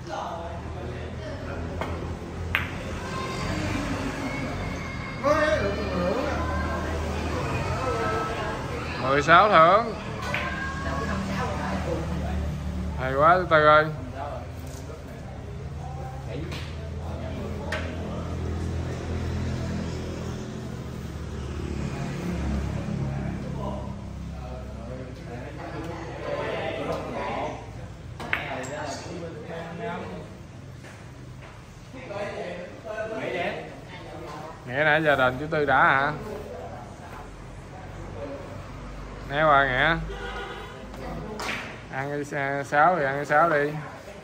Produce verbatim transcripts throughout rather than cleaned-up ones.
mười sáu thưởng. Hay quá, từ từ ơi. Nghĩa nãy giờ đền chú Tư đã hả? Né qua Nghĩa. Ăn cái sáu thì ăn cái sáu đi.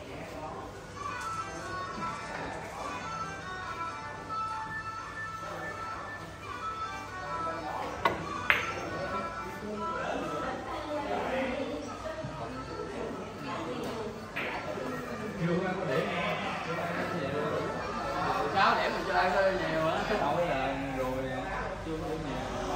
Sáu điểm mình chơi hơi nhiều á. Đâu là rồi chưa có nhiều.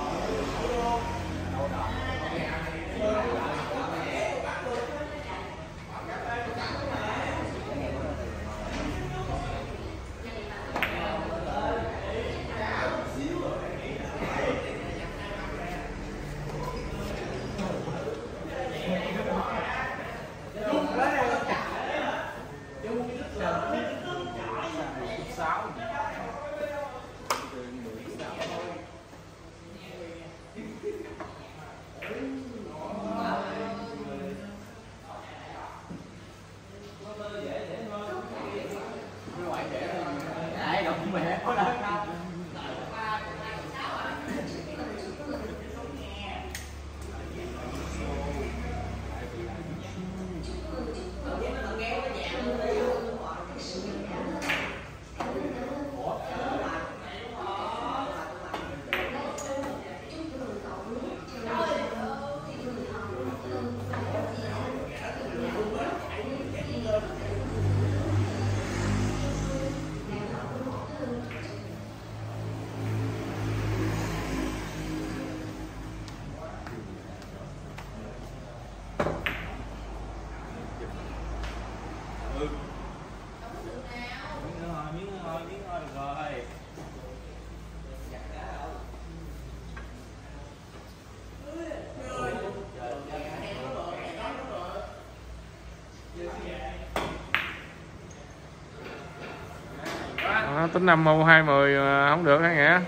À, tính năm màu hai mươi mà không được hả Nghĩa?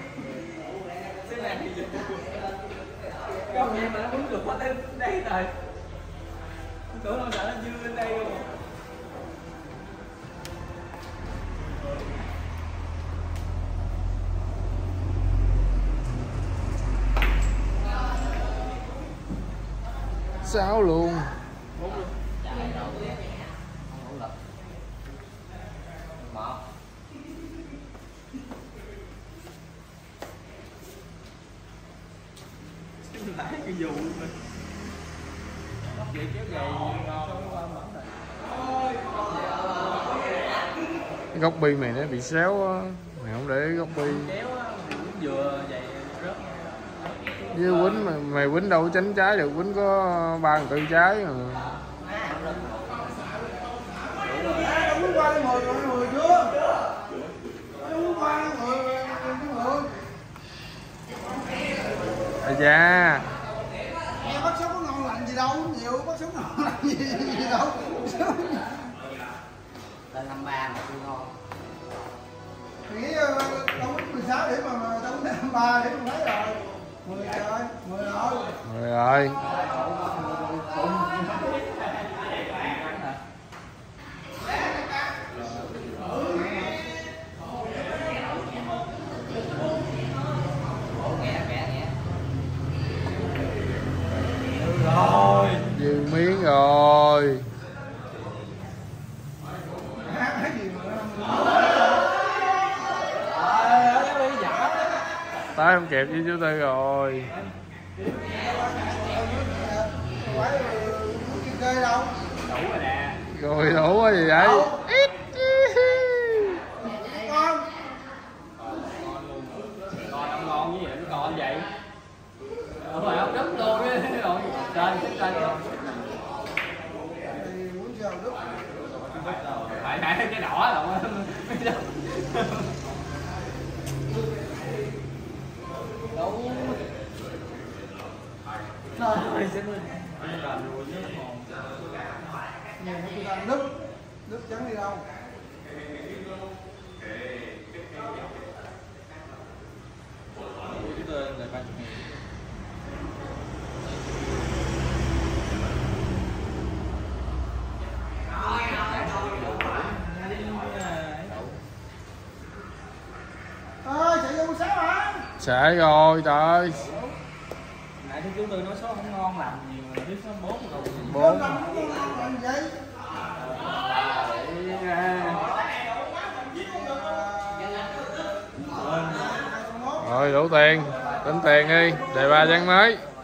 Sáu luôn. Lái cái dù mình bắt vậy kéo gầy ngon. Cái góc bi mày nó bị xéo á, mày không để góc bi. Kéo á, vừa vậy rớt. Với quýnh mày, mày quýnh đâu có tránh trái được, quýnh có ba phần tư trái mà. Đúng qua cái mười rồi, mười chưa? Đúng qua cái mười rồi, mười. Ây da. Em bắt sống có ngon lành gì đâu, nhiều bắt sống ngon lành gì, gì đâu. Lên năm ba mà chưa ngon. Thì nghĩ đâu có mười sáu điểm mà đâu có năm ba điểm mà mấy rồi. mười rồi, mười rồi. mười rồi. Rồi. Dư miếng rồi. Tới không kịp với chú Tư rồi. Rồi đủ quá gì vậy? Ít. Con ngon với vậy, con vậy. Không phải ốc đứt luôn á, rồi trên trên trên. Phải lại lại cái đỏ rồi. Đâu. Rồi xin ơi. Nhìn thấy người ta đứt đứt trắng đi đâu. Ơi, chạy vô sáu hả? Chạy rồi trời. Nãy thứ chú Tư nói số không ngon làm gì mà biết số bốn rồi. Bốn. Làm gì vậy? Rồi đủ tiền, tính tiền đi, đề ba chén mới.